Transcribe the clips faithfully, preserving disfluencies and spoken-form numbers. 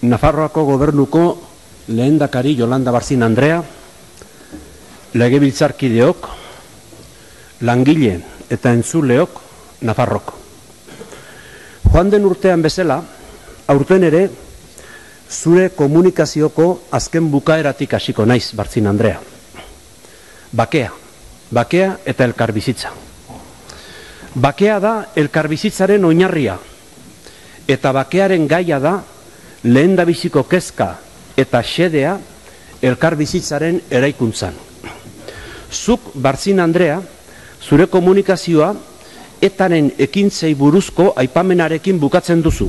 Nafarroako gobernuko lehendakari Yolanda Barzin Andrea, legebiltzarkideok, langile eta entzuleok Nafarroko. Joan den urtean bezala, aurten ere, zure komunikazioko azken bukaeratik hasiko naiz, Barzin Andrea. Bakea, bakea eta elkarbizitza. Bakea da elkarbizitzaren oinarria, eta bakearen gaia da lehendabiziko kezka eta xedea elkarbizitzaren eraikuntzan. Zuk, Barzin Andrea, zure komunikazioa etaren ekintzei buruzko aipamenarekin bukatzen duzu.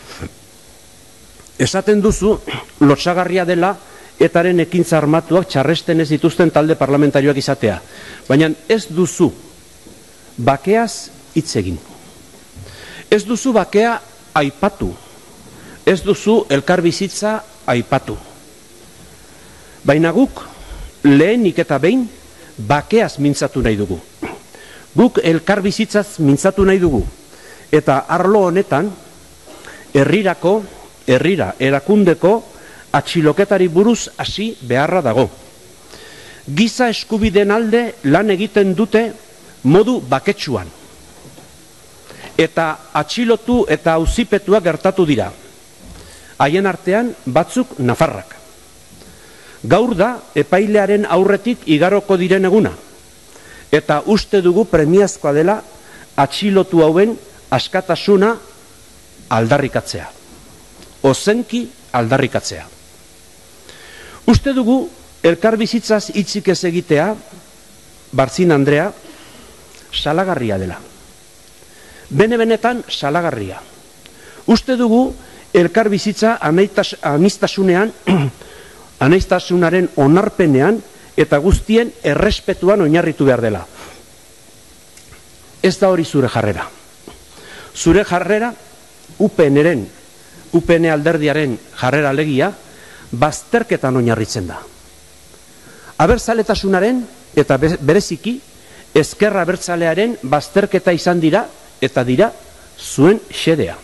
Esaten duzu, lotsagarria dela etaren ekintza armatuak txarresten ez dituzten talde parlamentarioak izatea. Baina ez duzu bakeaz hitz egin. Ez duzu bakea aipatu. Ez duzu elkarbizitza aipatu. Baina guk lehenik eta behin bakeaz mintzatu nahi dugu. Guk elkarbizitzaz mintzatu nahi dugu. Eta arlo honetan, herrirako, herrira erakundeko atxiloketari buruz hasi beharra dago. Giza eskubideen alde lan egiten dute modu baketsuan. Eta atxilotu eta auzipetuak gertatu dira. Haien artean batzuk nafarrak. Gaur da epailearen aurretik igaroko diren eguna. Eta uste dugu premiazkoa dela atxilotu hauen askatasuna aldarrikatzea. Ozenki aldarrikatzea. Uste dugu elkarbizitzaz hitzik ez egitea, Barzin Andrea, salagarria dela. Bene-benetan salagarria. Uste dugu elkarbizitza aniztasunean, aniztasunaren onarpenean eta guztien errespetuan oinarritu behar dela. Ez da hori zure jarrera. Zure jarrera, U P N-ren, U P N alderdiaren jarrera alegia, bazterketan oinarritzen da. Abertzaletasunaren eta bereziki ezker abertzalearen bazterketa izan dira eta dira zuen xedea.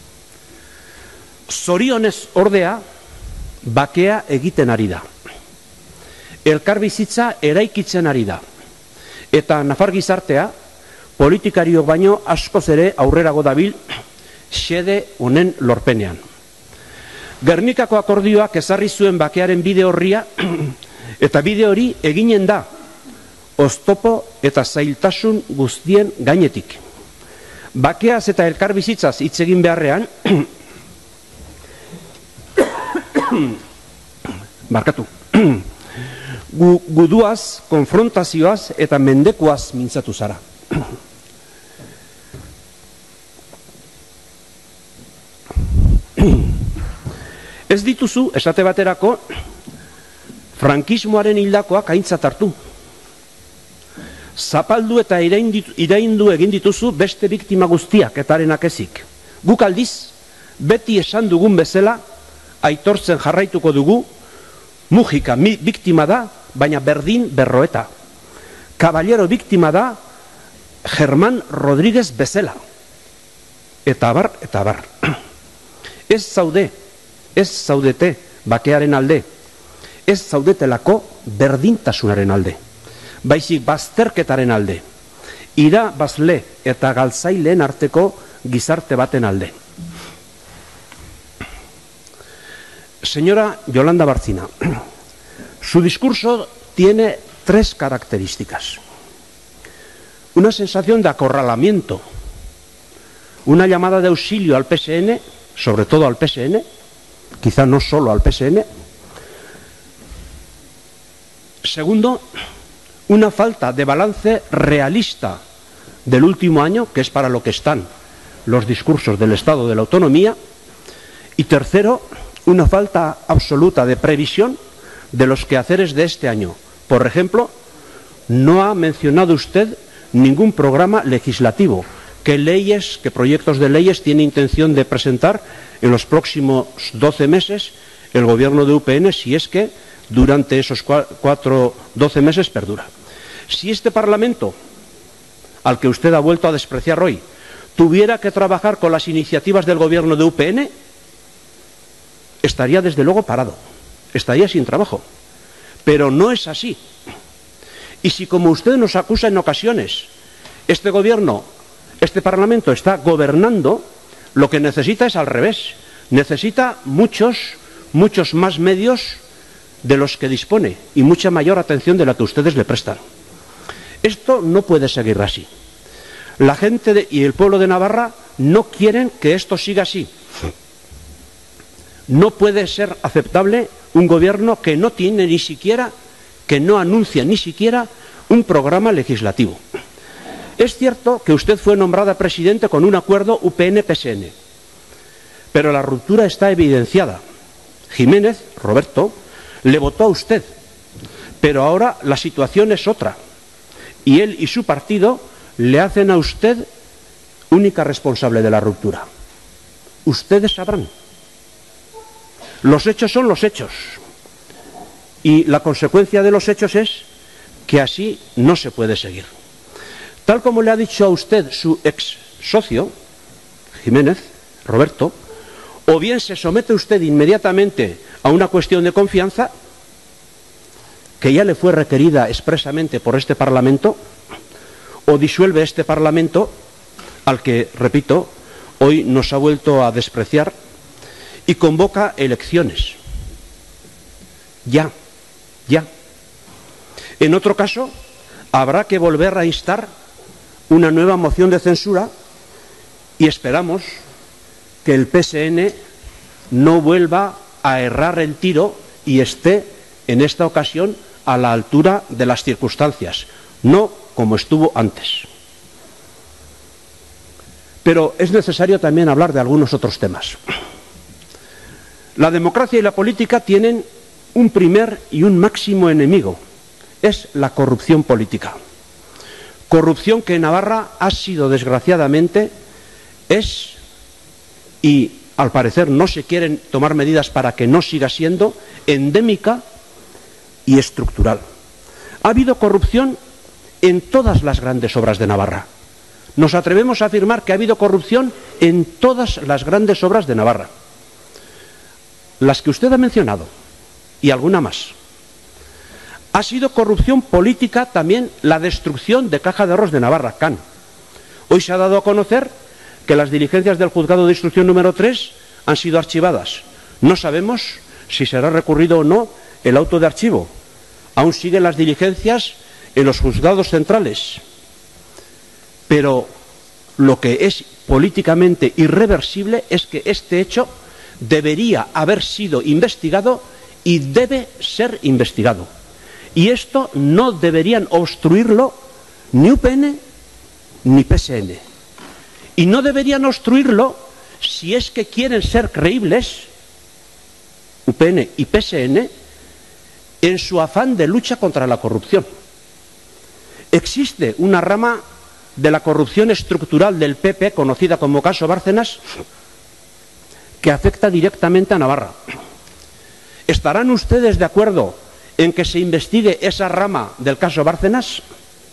Zorionez ordea, bakea egiten ari da. Elkarbizitza eraikitzen ari da. Eta nafar gizartea, politikariok baino askoz ere aurrerago dabil xede honen lorpenean. Gernikako akordioak ezarri zuen bakearen bide horria, eta bide hori eginen da, oztopo eta zailtasun guztien gainetik. Bakeaz eta elkarbizitzaz hitz egin beharrean, barkatu, guduaz, konfrontazioaz eta mendekuaz mintzatu zara. Ez dituzu, esate baterako, frankismoaren hildakoak aintzat hartu. Zapaldu eta iraindu egin dituzu beste biktima guztiak etarenak ezik. Guk aldiz, beti esan dugun bezala, aitortzen jarraituko dugu, Mujika biktima da, baina berdin berroeta. Caballero biktima da, Germán Rodríguez bezala. Eta bar, eta bar. Ez zaude, ez zaudete bakearen alde, ez zaudetelako berdintasunaren alde, baizik bazterketaren alde, ira bazle eta galtzaileen arteko gizarte baten alde. Señora Yolanda Barzina, su discurso tiene tres características. Una sensación de acorralamiento, una llamada de auxilio al P S N, sobre todo al P S N, quizá no solo al P S N. Segundo, una falta de balance realista del último año, que es para lo que están los discursos del Estado de la Autonomía. Y tercero, una falta absoluta de previsión de los quehaceres de este año. Por ejemplo, no ha mencionado usted ningún programa legislativo. ¿Qué leyes, qué proyectos de leyes tiene intención de presentar en los próximos doce meses el gobierno de U P N, si es que durante esos cuatro, doce meses perdura? Si este Parlamento, al que usted ha vuelto a despreciar hoy, tuviera que trabajar con las iniciativas del gobierno de U P N, estaría desde luego parado, estaría sin trabajo. Pero no es así. Y si, como usted nos acusa en ocasiones, este gobierno, este Parlamento está gobernando, lo que necesita es al revés. Necesita muchos, muchos más medios de los que dispone y mucha mayor atención de la que ustedes le prestan. Esto no puede seguir así. La gente de, y el pueblo de Navarra no quieren que esto siga así. No puede ser aceptable un gobierno que no tiene ni siquiera, que no anuncia ni siquiera un programa legislativo. Es cierto que usted fue nombrada presidente con un acuerdo U P N P S N, pero la ruptura está evidenciada. Jiménez, Roberto, le votó a usted, pero ahora la situación es otra, y él y su partido le hacen a usted única responsable de la ruptura. Ustedes sabrán. Los hechos son los hechos, y la consecuencia de los hechos es que así no se puede seguir. Tal como le ha dicho a usted su ex socio, Jiménez, Roberto, o bien se somete usted inmediatamente a una cuestión de confianza, que ya le fue requerida expresamente por este Parlamento, o disuelve este Parlamento, al que, repito, hoy nos ha vuelto a despreciar, y convoca elecciones. Ya, ya. En otro caso, habrá que volver a instar una nueva moción de censura y esperamos que el P S N no vuelva a errar el tiro y esté, en esta ocasión, a la altura de las circunstancias, no como estuvo antes. Pero es necesario también hablar de algunos otros temas. La democracia y la política tienen un primer y un máximo enemigo, es la corrupción política. Corrupción que en Navarra ha sido, desgraciadamente, es, y al parecer no se quieren tomar medidas para que no siga siendo, endémica y estructural. Ha habido corrupción en todas las grandes obras de Navarra. Nos atrevemos a afirmar que ha habido corrupción en todas las grandes obras de Navarra. Las que usted ha mencionado, y alguna más. Ha sido corrupción política también la destrucción de Caja de Ahorros de Navarra, C A N. Hoy se ha dado a conocer que las diligencias del juzgado de instrucción número tres han sido archivadas. No sabemos si será recurrido o no el auto de archivo. Aún siguen las diligencias en los juzgados centrales. Pero lo que es políticamente irreversible es que este hecho debería haber sido investigado y debe ser investigado. Y esto no deberían obstruirlo ni U P N ni P S N. Y no deberían obstruirlo si es que quieren ser creíbles, U P N y P S N, en su afán de lucha contra la corrupción. Existe una rama de la corrupción estructural del P P, conocida como caso Bárcenas, que afecta directamente a Navarra. ¿Estarán ustedes de acuerdo en que se investigue esa rama del caso Bárcenas?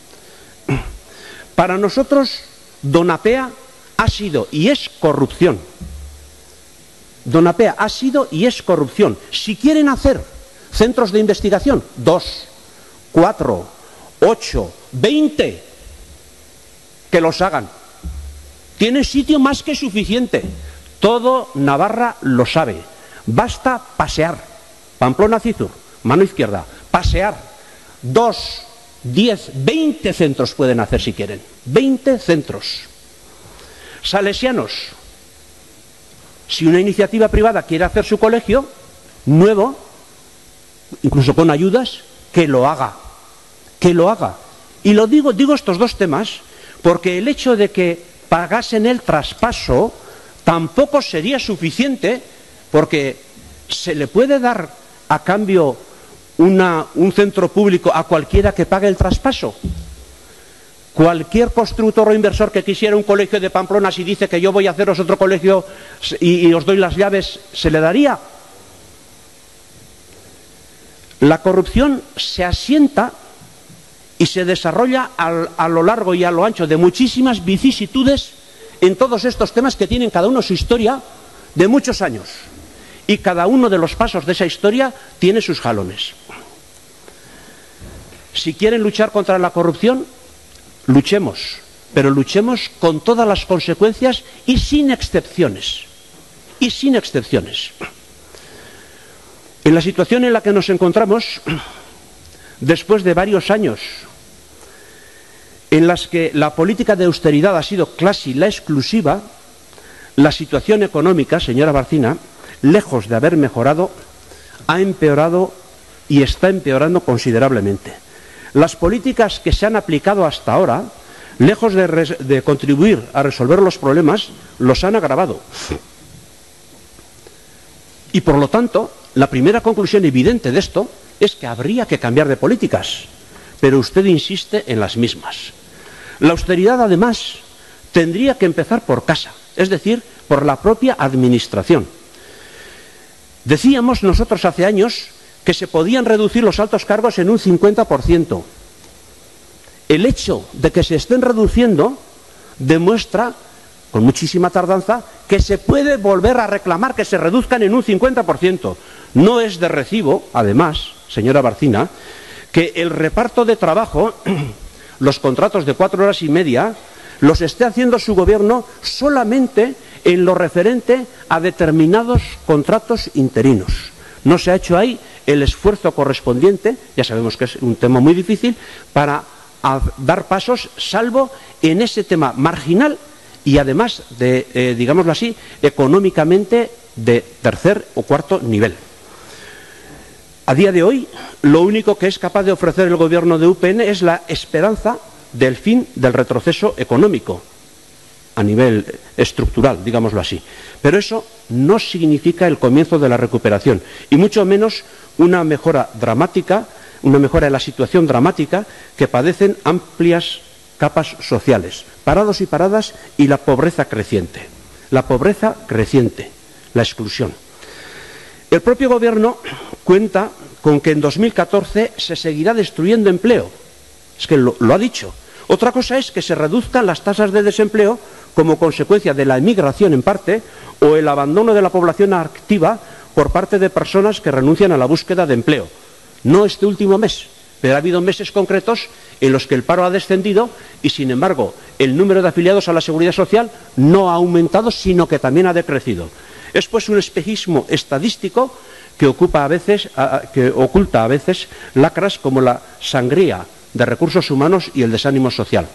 Para nosotros, Donapea ha sido y es corrupción. Donapea ha sido y es corrupción. Si quieren hacer centros de investigación, dos, cuatro, ocho, veinte, que los hagan. Tiene sitio más que suficiente. Todo Navarra lo sabe. Basta pasear. Pamplona-Cizur, mano izquierda. Pasear. Dos, diez, veinte centros pueden hacer si quieren. Veinte centros. Salesianos. Si una iniciativa privada quiere hacer su colegio nuevo, incluso con ayudas, que lo haga. Que lo haga. Y lo digo, digo estos dos temas porque el hecho de que pagasen el traspaso tampoco sería suficiente, porque se le puede dar a cambio una, un centro público a cualquiera que pague el traspaso. Cualquier constructor o inversor que quisiera un colegio de Pamplona, si dice que yo voy a haceros otro colegio y, y os doy las llaves, ¿se le daría? La corrupción se asienta y se desarrolla al, a lo largo y a lo ancho de muchísimas vicisitudes en todos estos temas que tienen cada uno su historia de muchos años. y cada uno de los pasos de esa historia tiene sus jalones. Si quieren luchar contra la corrupción, luchemos, pero luchemos con todas las consecuencias y sin excepciones. Y sin excepciones. En la situación en la que nos encontramos, después de varios años en las que la política de austeridad ha sido casi la exclusiva, la situación económica, señora Barcina, lejos de haber mejorado, ha empeorado y está empeorando considerablemente. Las políticas que se han aplicado hasta ahora, lejos de, de contribuir a resolver los problemas, los han agravado. Y por lo tanto, la primera conclusión evidente de esto es que habría que cambiar de políticas, pero usted insiste en las mismas. La austeridad, además, tendría que empezar por casa, es decir, por la propia administración. Decíamos nosotros hace años que se podían reducir los altos cargos en un cincuenta por ciento. El hecho de que se estén reduciendo demuestra, con muchísima tardanza, que se puede volver a reclamar que se reduzcan en un cincuenta por ciento. No es de recibo, además, señora Barcina, que el reparto de trabajo, los contratos de cuatro horas y media, los esté haciendo su gobierno solamente en lo referente a determinados contratos interinos. No se ha hecho ahí el esfuerzo correspondiente, ya sabemos que es un tema muy difícil, para dar pasos, salvo en ese tema marginal y además de, eh, digámoslo así, económicamente de tercer o cuarto nivel. A día de hoy, lo único que es capaz de ofrecer el gobierno de U P N es la esperanza del fin del retroceso económico a nivel estructural, digámoslo así. Pero eso no significa el comienzo de la recuperación, y mucho menos una mejora dramática, una mejora de la situación dramática que padecen amplias capas sociales, parados y paradas, y la pobreza creciente. La pobreza creciente, la exclusión. El propio Gobierno cuenta con que en dos mil catorce se seguirá destruyendo empleo. Es que lo, lo ha dicho. Otra cosa es que se reduzcan las tasas de desempleo como consecuencia de la emigración en parte o el abandono de la población activa por parte de personas que renuncian a la búsqueda de empleo. No este último mes, pero ha habido meses concretos en los que el paro ha descendido y, sin embargo, el número de afiliados a la Seguridad Social no ha aumentado, sino que también ha decrecido. Es pues un espejismo estadístico que, ocupa a veces, a, que oculta a veces lacras como la sangría de recursos humanos y el desánimo social.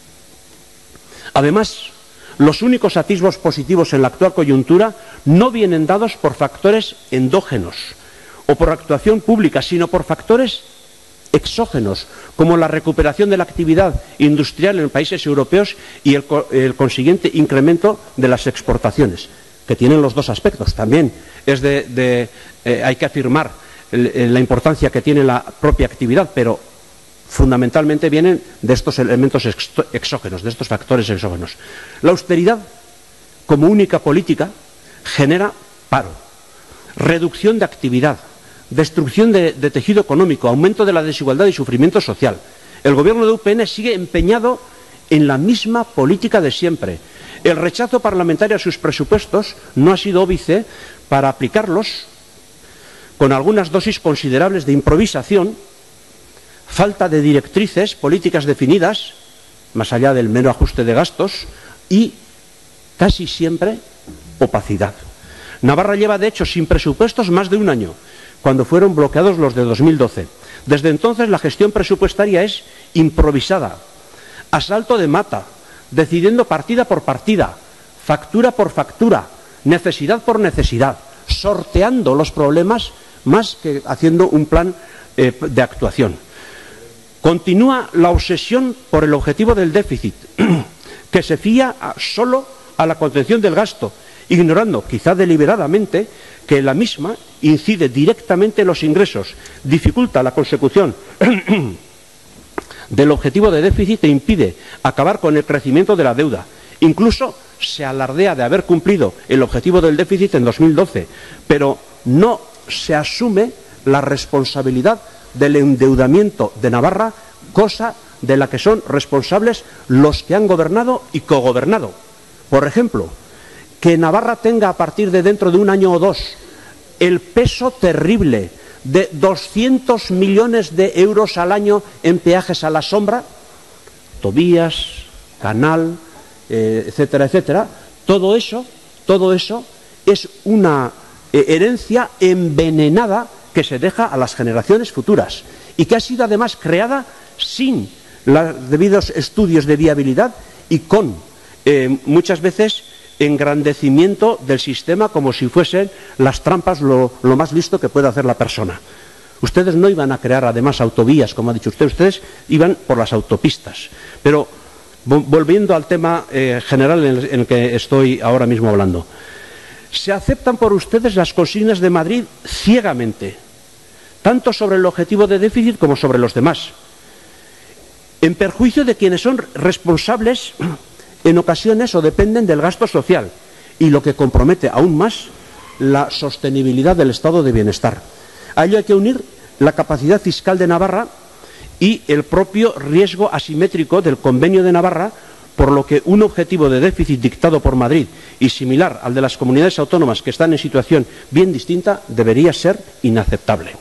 Además, los únicos atisbos positivos en la actual coyuntura no vienen dados por factores endógenos o por actuación pública, sino por factores exógenos, como la recuperación de la actividad industrial en países europeos y el, el consiguiente incremento de las exportaciones, que tienen los dos aspectos. También es de, de, eh, hay que afirmar el, la importancia que tiene la propia actividad, pero fundamentalmente vienen de estos elementos exógenos, de estos factores exógenos. La austeridad, como única política, genera paro, reducción de actividad, destrucción de, de tejido económico, aumento de la desigualdad y sufrimiento social. El gobierno de U P N sigue empeñado en la misma política de siempre. El rechazo parlamentario a sus presupuestos no ha sido óbice para aplicarlos con algunas dosis considerables de improvisación, falta de directrices políticas definidas, más allá del mero ajuste de gastos, y casi siempre opacidad. Navarra lleva, de hecho, sin presupuestos más de un año, cuando fueron bloqueados los de dos mil doce. Desde entonces la gestión presupuestaria es improvisada, a salto de mata, decidiendo partida por partida, factura por factura, necesidad por necesidad, sorteando los problemas más que haciendo un plan eh, de actuación. Continúa la obsesión por el objetivo del déficit, que se fía a, solo a la contención del gasto, ignorando, quizá deliberadamente, que la misma incide directamente en los ingresos, dificulta la consecución del objetivo de déficit e impide acabar con el crecimiento de la deuda. Incluso se alardea de haber cumplido el objetivo del déficit en dos mil doce, pero no se asume la responsabilidad del endeudamiento de Navarra, cosa de la que son responsables los que han gobernado y cogobernado. Por ejemplo, que Navarra tenga a partir de dentro de un año o dos el peso terrible de doscientos millones de euros al año en peajes a la sombra, autovías, canal, eh, etcétera, etcétera. Todo eso, todo eso es una eh, herencia envenenada que se deja a las generaciones futuras y que ha sido además creada sin los debidos estudios de viabilidad y con eh, muchas veces engrandecimiento del sistema como si fuesen las trampas lo, lo más listo que puede hacer la persona. Ustedes no iban a crear además autovías, como ha dicho usted, ustedes iban por las autopistas. Pero volviendo al tema eh, general en el, en el que estoy ahora mismo hablando, se aceptan por ustedes las consignas de Madrid ciegamente, tanto sobre el objetivo de déficit como sobre los demás, en perjuicio de quienes son responsables en ocasiones o dependen del gasto social, y lo que compromete aún más la sostenibilidad del estado de bienestar. A ello hay que unir la capacidad fiscal de Navarra y el propio riesgo asimétrico del Convenio de Navarra, por lo que un objetivo de déficit dictado por Madrid y similar al de las comunidades autónomas que están en situación bien distinta debería ser inaceptable.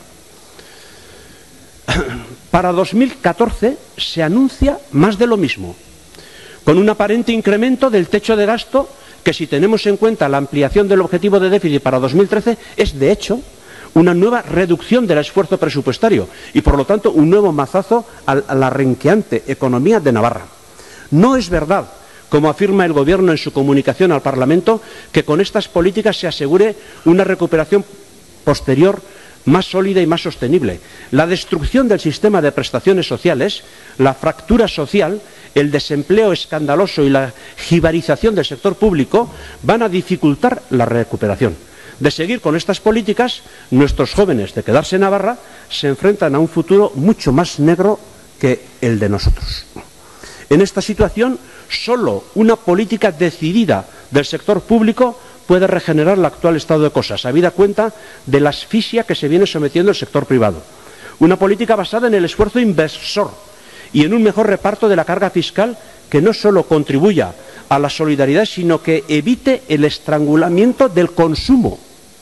Para dos mil catorce se anuncia más de lo mismo, con un aparente incremento del techo de gasto que, si tenemos en cuenta la ampliación del objetivo de déficit para dos mil trece, es de hecho una nueva reducción del esfuerzo presupuestario y, por lo tanto, un nuevo mazazo a la renqueante economía de Navarra. No es verdad, como afirma el Gobierno en su comunicación al Parlamento, que con estas políticas se asegure una recuperación posterior más sólida y más sostenible. La destrucción del sistema de prestaciones sociales, la fractura social, el desempleo escandaloso y la jibarización del sector público van a dificultar la recuperación. De seguir con estas políticas, nuestros jóvenes, de quedarse en Navarra, se enfrentan a un futuro mucho más negro que el de nosotros. En esta situación, solo una política decidida del sector público puede regenerar el actual estado de cosas, habida cuenta de la asfixia que se viene sometiendo el sector privado. Una política basada en el esfuerzo inversor y en un mejor reparto de la carga fiscal que no solo contribuya a la solidaridad, sino que evite el estrangulamiento del consumo.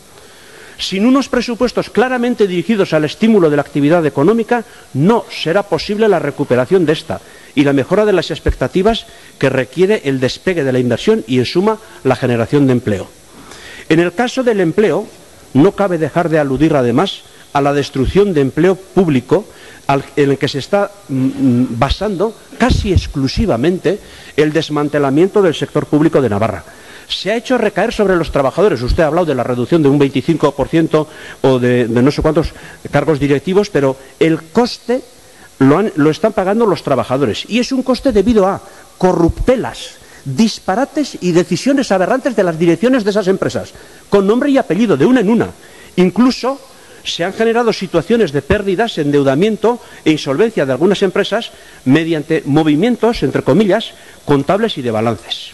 Sin unos presupuestos claramente dirigidos al estímulo de la actividad económica, no será posible la recuperación de esta y la mejora de las expectativas que requiere el despegue de la inversión y, en suma, la generación de empleo. En el caso del empleo, no cabe dejar de aludir, además, a la destrucción de empleo público en el que se está basando casi exclusivamente el desmantelamiento del sector público de Navarra. Se ha hecho recaer sobre los trabajadores. Usted ha hablado de la reducción de un veinticinco por ciento o de, de no sé cuántos cargos directivos, pero el coste lo, han, lo están pagando los trabajadores. Y es un coste debido a corruptelas, disparates y decisiones aberrantes de las direcciones de esas empresas, con nombre y apellido, de una en una. Incluso se han generado situaciones de pérdidas, endeudamiento e insolvencia de algunas empresas mediante movimientos, entre comillas, contables y de balances.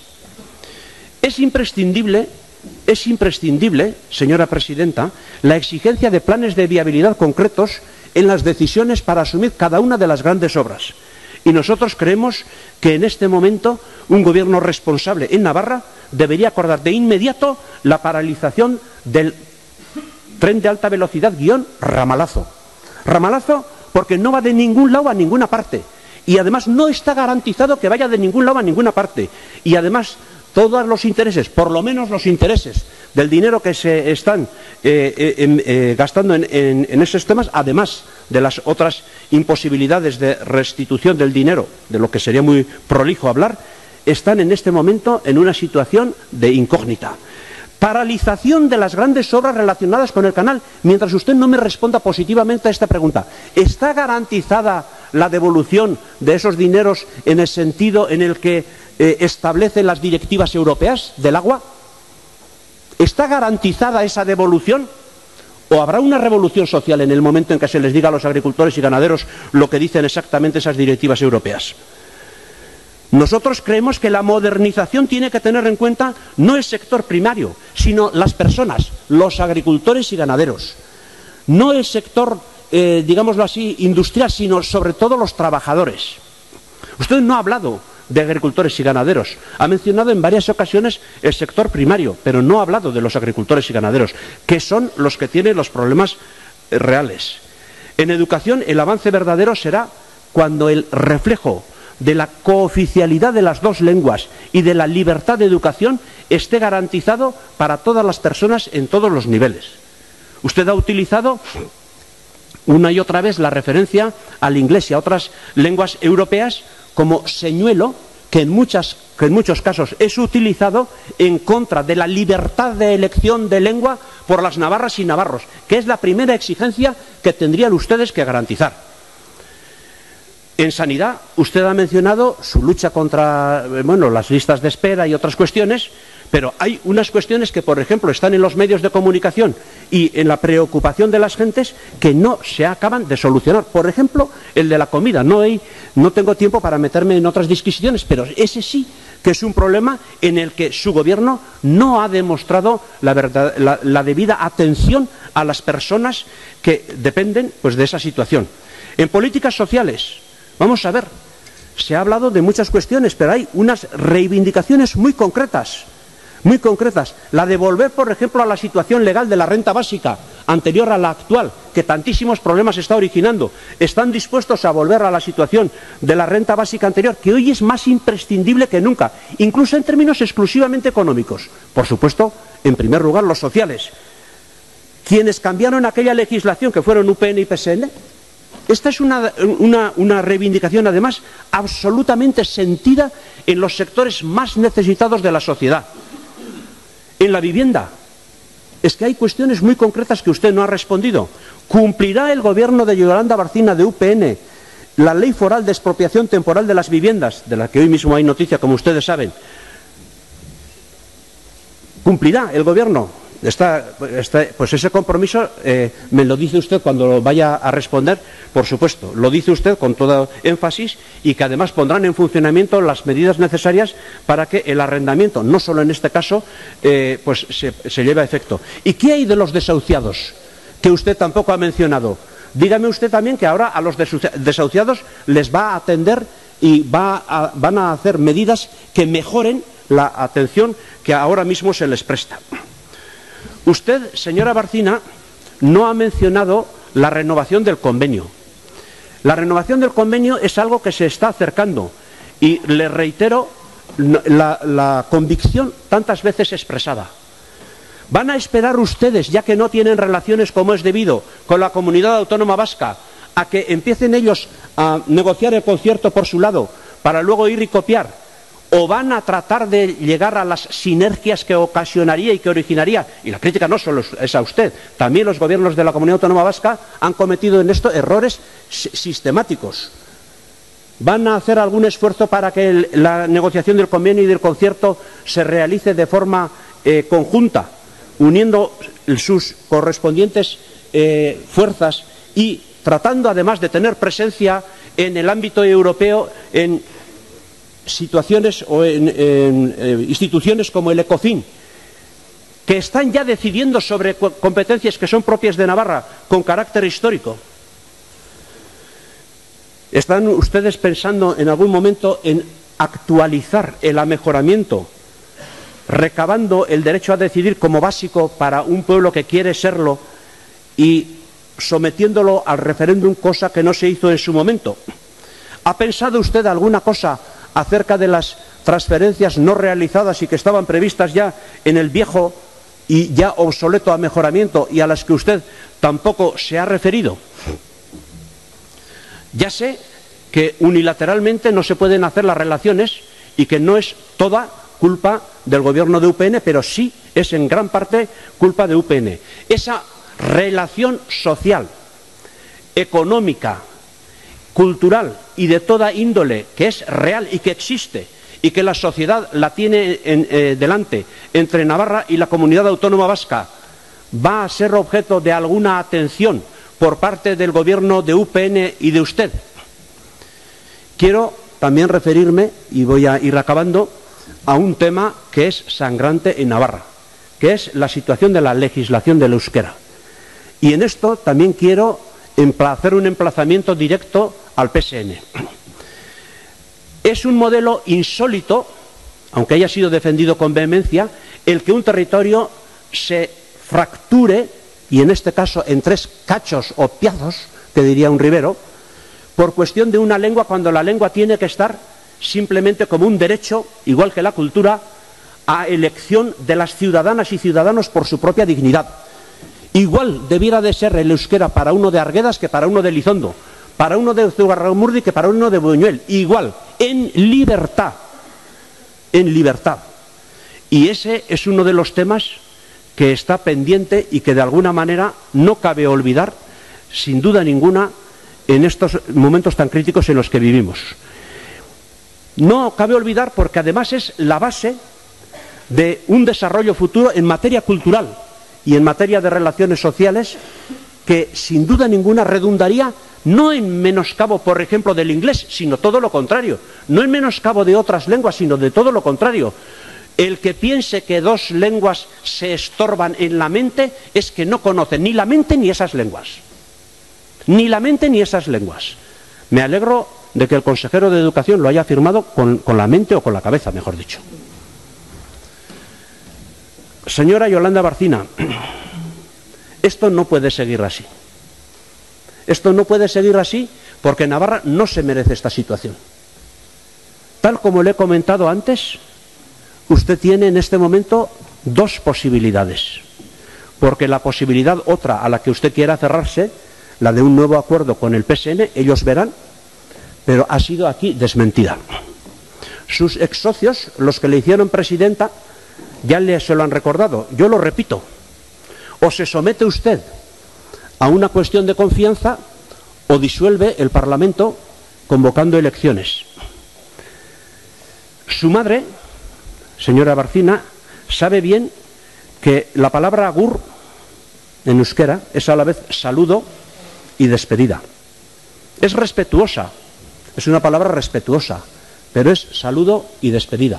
Es imprescindible, es imprescindible, señora presidenta, la exigencia de planes de viabilidad concretos en las decisiones para asumir cada una de las grandes obras. Y nosotros creemos que en este momento un gobierno responsable en Navarra debería acordar de inmediato la paralización del tren de alta velocidad guión ramalazo. Ramalazo porque no va de ningún lado a ninguna parte. Y además no está garantizado que vaya de ningún lado a ninguna parte. Y además todos los intereses, por lo menos los intereses del dinero que se están eh, eh, eh, gastando en, en, en esos temas, además de las otras imposibilidades de restitución del dinero, de lo que sería muy prolijo hablar, están en este momento en una situación de incógnita. Paralización de las grandes obras relacionadas con el canal, mientras usted no me responda positivamente a esta pregunta. ¿Está garantizada la devolución de esos dineros en el sentido en el que eh, establecen las directivas europeas del agua? ¿Está garantizada esa devolución? ¿O habrá una revolución social en el momento en que se les diga a los agricultores y ganaderos lo que dicen exactamente esas directivas europeas? Nosotros creemos que la modernización tiene que tener en cuenta no el sector primario, sino las personas, los agricultores y ganaderos. No el sector, eh, digámoslo así, industrial, sino sobre todo los trabajadores. Usted no ha hablado de agricultores y ganaderos. Ha mencionado en varias ocasiones el sector primario, pero no ha hablado de los agricultores y ganaderos, que son los que tienen los problemas reales. En educación, el avance verdadero será cuando el reflejo de la cooficialidad de las dos lenguas y de la libertad de educación esté garantizado para todas las personas en todos los niveles. Usted ha utilizado una y otra vez la referencia al inglés y a otras lenguas europeas como señuelo que en, muchas, que en muchos casos es utilizado en contra de la libertad de elección de lengua por las navarras y navarros, que es la primera exigencia que tendrían ustedes que garantizar. En sanidad, usted ha mencionado su lucha contra bueno, las listas de espera y otras cuestiones, pero hay unas cuestiones que, por ejemplo, están en los medios de comunicación y en la preocupación de las gentes que no se acaban de solucionar. Por ejemplo, el de la comida. No, hay, no tengo tiempo para meterme en otras disquisiciones, pero ese sí que es un problema en el que su gobierno no ha demostrado la, verdad, la, la debida atención a las personas que dependen pues, de esa situación. En políticas sociales, vamos a ver, se ha hablado de muchas cuestiones, pero hay unas reivindicaciones muy concretas, muy concretas. La de volver, por ejemplo, a la situación legal de la renta básica anterior a la actual, que tantísimos problemas está originando. Están dispuestos a volver a la situación de la renta básica anterior, que hoy es más imprescindible que nunca, incluso en términos exclusivamente económicos. Por supuesto, en primer lugar, los sociales. Quienes cambiaron aquella legislación, que fueron U P N y P S N, esta es una, una, una reivindicación, además, absolutamente sentida en los sectores más necesitados de la sociedad. En la vivienda, es que hay cuestiones muy concretas que usted no ha respondido. ¿Cumplirá el gobierno de Yolanda Barcina de U P N la ley foral de expropiación temporal de las viviendas, de la que hoy mismo hay noticia, como ustedes saben? ¿Cumplirá el gobierno? Está, está, pues ese compromiso eh, me lo dice usted cuando lo vaya a responder, por supuesto, lo dice usted con todo énfasis y que además pondrán en funcionamiento las medidas necesarias para que el arrendamiento, no solo en este caso, eh, pues se, se lleve a efecto. ¿Y qué hay de los desahuciados, que usted tampoco ha mencionado? Dígame usted también que ahora a los desahuciados les va a atender y va a, van a hacer medidas que mejoren la atención que ahora mismo se les presta. Usted, señora Barcina, no ha mencionado la renovación del convenio. La renovación del convenio es algo que se está acercando y le reitero la, la convicción tantas veces expresada. ¿Van a esperar ustedes, ya que no tienen relaciones como es debido con la comunidad autónoma vasca, a que empiecen ellos a negociar el concierto por su lado para luego ir y copiar? ¿O van a tratar de llegar a las sinergias que ocasionaría y que originaría? Y la crítica no solo es a usted, también los gobiernos de la Comunidad Autónoma Vasca han cometido en esto errores sistemáticos. ¿Van a hacer algún esfuerzo para que el, la negociación del convenio y del concierto se realice de forma eh, conjunta, uniendo sus correspondientes eh, fuerzas y tratando además de tener presencia en el ámbito europeo en situaciones o en, en eh, instituciones como el ECOFIN, que están ya decidiendo sobre competencias que son propias de Navarra con carácter histórico? ¿Están ustedes pensando en algún momento en actualizar el amejoramiento, recabando el derecho a decidir como básico para un pueblo que quiere serlo y sometiéndolo al referéndum, cosa que no se hizo en su momento? ¿Ha pensado usted alguna cosa acerca de las transferencias no realizadas y que estaban previstas ya en el viejo y ya obsoleto amejoramiento y a las que usted tampoco se ha referido? Ya sé que unilateralmente no se pueden hacer las relaciones y que no es toda culpa del gobierno de U P N, pero sí es en gran parte culpa de U P N. Esa relación social, económica, cultural y de toda índole que es real y que existe y que la sociedad la tiene en, eh, delante entre Navarra y la Comunidad Autónoma Vasca, ¿va a ser objeto de alguna atención por parte del gobierno de U P N y de usted? Quiero también referirme, y voy a ir acabando, a un tema que es sangrante en Navarra, que es la situación de la legislación del euskera. Y en esto también quiero hacer un emplazamiento directo al P S N. Es un modelo insólito, aunque haya sido defendido con vehemencia, el que un territorio se fracture, y en este caso en tres cachos o piazos, que diría un Rivero, por cuestión de una lengua, cuando la lengua tiene que estar simplemente como un derecho, igual que la cultura, a elección de las ciudadanas y ciudadanos por su propia dignidad. Igual debiera de ser el euskera para uno de Arguedas que para uno de Elizondo, para uno de Zugarramurdi que para uno de Buñuel, igual, en libertad, en libertad. Y ese es uno de los temas que está pendiente y que de alguna manera no cabe olvidar, sin duda ninguna, en estos momentos tan críticos en los que vivimos. No cabe olvidar porque además es la base de un desarrollo futuro en materia cultural y en materia de relaciones sociales que sin duda ninguna redundaría no en menoscabo, por ejemplo, del inglés, sino todo lo contrario, no en menoscabo de otras lenguas, sino de todo lo contrario. El que piense que dos lenguas se estorban en la mente es que no conoce ni la mente ni esas lenguas. Ni la mente ni esas lenguas. Me alegro de que el consejero de Educación lo haya afirmado con, con la mente o con la cabeza, mejor dicho. Señora Yolanda Barcina, esto no puede seguir así. Esto no puede seguir así porque Navarra no se merece esta situación. Tal como le he comentado antes, usted tiene en este momento dos posibilidades. Porque la posibilidad otra a la que usted quiera cerrarse, la de un nuevo acuerdo con el P S N, ellos verán, pero ha sido aquí desmentida. Sus ex socios, los que le hicieron presidenta, ya le, se lo han recordado. Yo lo repito. O se somete usted a una cuestión de confianza o disuelve el Parlamento convocando elecciones. Su madre, señora Barcina, sabe bien que la palabra agur en euskera es a la vez saludo y despedida. Es respetuosa, es una palabra respetuosa, pero es saludo y despedida.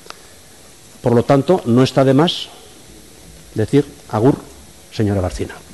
Por lo tanto, no está de más decir agur, señora Barcina.